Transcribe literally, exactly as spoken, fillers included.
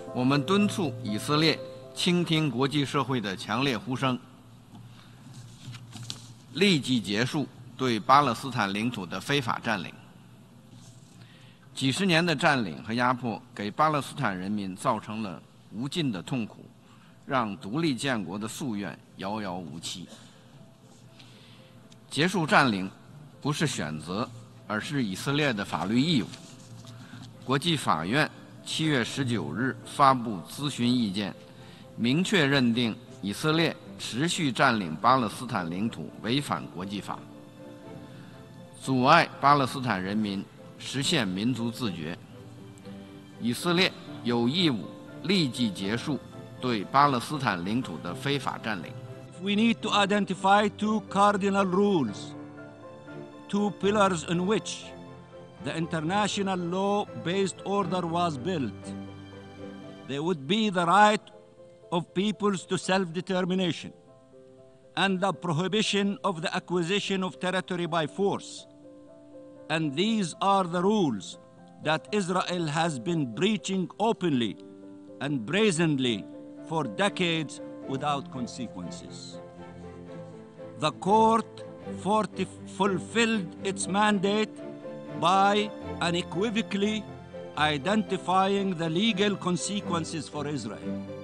我们敦促以色列倾听国际社会的强烈呼声，立即结束对巴勒斯坦领土的非法占领。几十年的占领和压迫给巴勒斯坦人民造成了无尽的痛苦，让独立建国的夙愿遥遥无期。结束占领不是选择，而是以色列的法律义务。国际法院七月十九日发布咨询意见，明确认定以色列持续占领巴勒斯坦领土违反国际法，阻碍巴勒斯坦人民实现民族自决。以色列有义务立即结束对巴勒斯坦领土的非法占领。 We need to identify two cardinal rules, two pillars on which the international law-based order was built. There would be the right of peoples to self-determination and the prohibition of the acquisition of territory by force. And these are the rules that Israel has been breaching openly and brazenly for decades without consequences. The court fulfilled its mandate by unequivocally identifying the legal consequences for Israel.